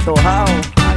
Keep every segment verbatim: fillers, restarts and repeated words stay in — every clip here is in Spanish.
antojado.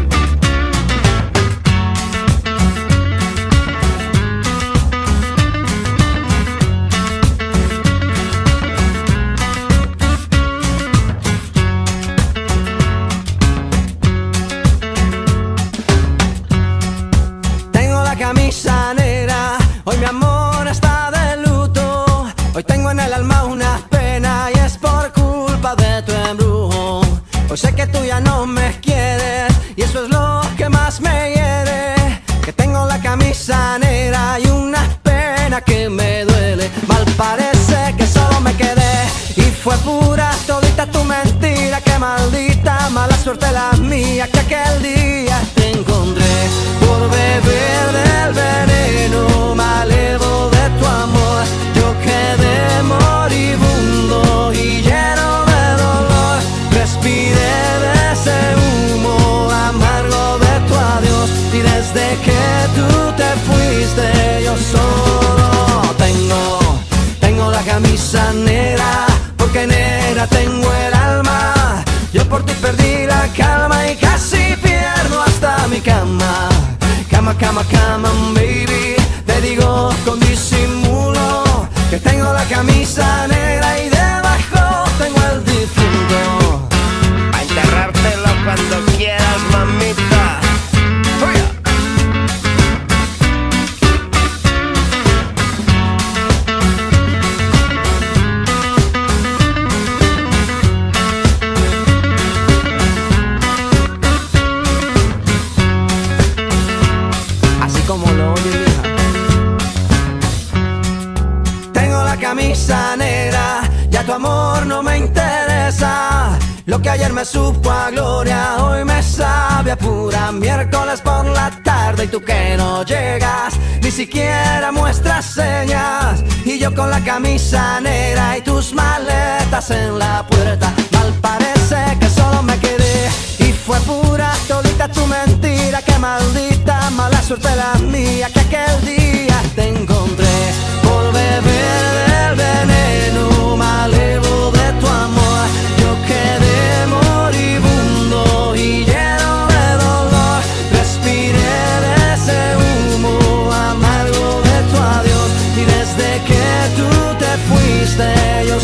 Tengo la camisa negra, hoy mi amor está de luto. Hoy tengo en el alma una pena y es por culpa de tu embrujo. Hoy sé que tú ya no me quieres y eso es lo que más me hiere. Que tengo la camisa negra y una pena que me duele. Mal parece que solo me quedé y fue pura todita tu mentira. Que maldita mala suerte la mía que aquel día te encontré. Por beber del veneno malevo de tu amor yo quedé moribundo y lleno de dolor. Respiré de ese humo amargo de tu adiós y desde que tú te fuiste yo solo tengo, tengo la camisa negra, porque negra tengo el alma. Yo por ti perdí la calma y casi pierdo hasta mi cama. Cama, cama, cama, baby, te digo con disimulo que tengo la camisa negra y debajo tengo el difunto. A enterrártelo cuando quieras, mamita. ¡Fuya! Así como lo oye, hija. Tengo la camisa negra, ya tu amor no me interesa. Lo que ayer me supo a gloria, hoy me sabe a pura. Miércoles por la tarde y tú que no llegas, ni siquiera muestras señas. Y yo con la camisa negra y tus maletas en la puerta. Mal parece que solo me quedé y fue pura todita tu mentira. Que maldita mala suerte la mía que aquel día te encontré. Por beber del veneno malevo de tu amor yo quedé moribundo y lleno de dolor. Respiré de ese humo amargo de tu adiós y desde que tú te fuiste yo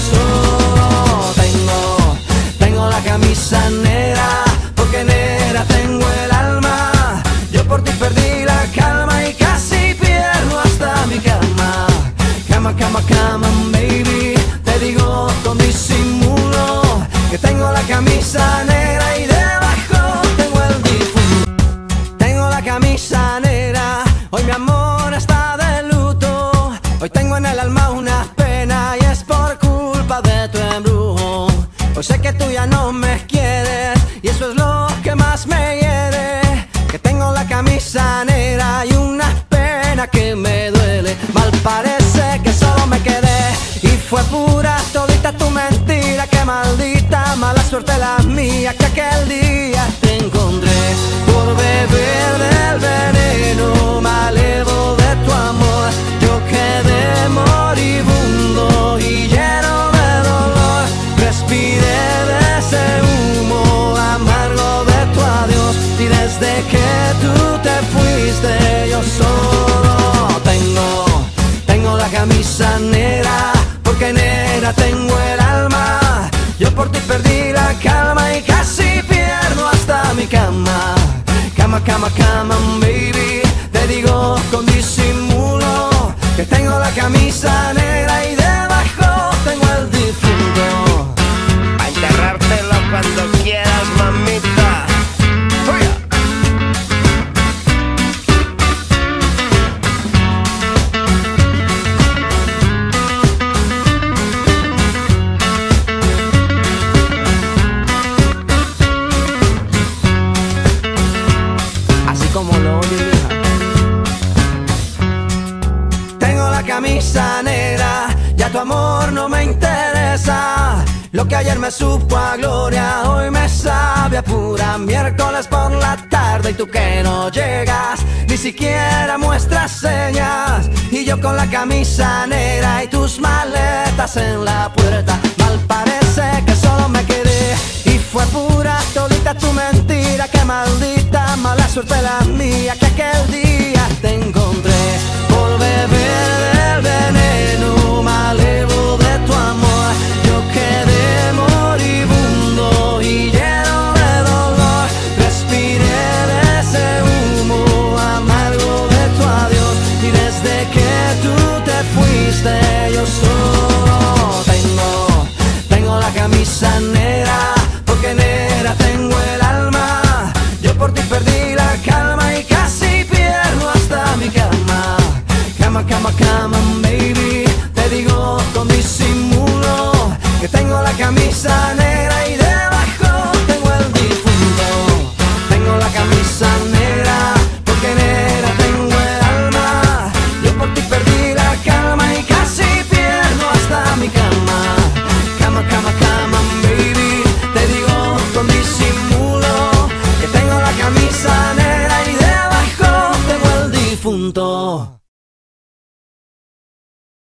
solo tengo, tengo la camisa negra, porque negra tengo el alma. Yo por ti perdí la calma y casi pierdo hasta mi cama. Cama, cama, cama, baby, te digo con disimulo que tengo la camisa negra y debajo tengo el difunto. Tengo la camisa negra, hoy mi amor está de luto. Hoy tengo en el alma una pena y es por culpa de tu embrujo. Hoy sé que tú ya no me quieres y eso es lo que más me hiere. Que tengo la camisa negra y una pena que me duele. Mal parece que solo me quedé y fue pura todita tu mentira. Que maldita mala suerte la mía que aquel día te encontré. Por beber del veneno malevo de tu amor yo quedé moribundo y lleno de dolor. Respiré de ese humo amargo de tu adiós y desde que tú te fuiste yo solo tengo, tengo la camisa negra, porque negra tengo el alma. Yo por ti perdí la calma y casi pierdo hasta mi cama. Cama, cama, cama, baby, te digo con disimulo que tengo la camisa negra y debajo tengo el difunto. A enterrártelo cuando quieras, mamita. ¡Fuya! Así como lo oye, hija. Tengo la camisa negra, ya tu amor no me interesa. Lo que ayer me supo a gloria, hoy me sabe a pura. Miércoles por la tarde y tú que no llegas, ni siquiera muestras señas. Y yo con la camisa negra y tus maletas en la puerta. Mal parece que solo me quedé y fue pura todita tu mentira. Que mala suerte la mía que aquel día te encontré por beber del veneno malevo de tu amor. Yo quedé moribundo y lleno de dolor, respiré de ese humo amargo de tu adiós, y desde que tú te fuiste yo solo tengo, tengo la camisa negra, porque negra tengo el alma. Yo por ti perdí la calma y casi pierdo hasta mi cama. Cama, cama, cama, baby, te digo con disimulo que tengo la camisa negra y debajo tengo el difunto. Tengo la camisa negra, porque negra tengo el alma. Yo por ti perdí la calma y casi pierdo hasta mi cama. Cama, cama, cama, baby, te digo con disimulo que tengo la camisa negra y debajo tengo el difunto.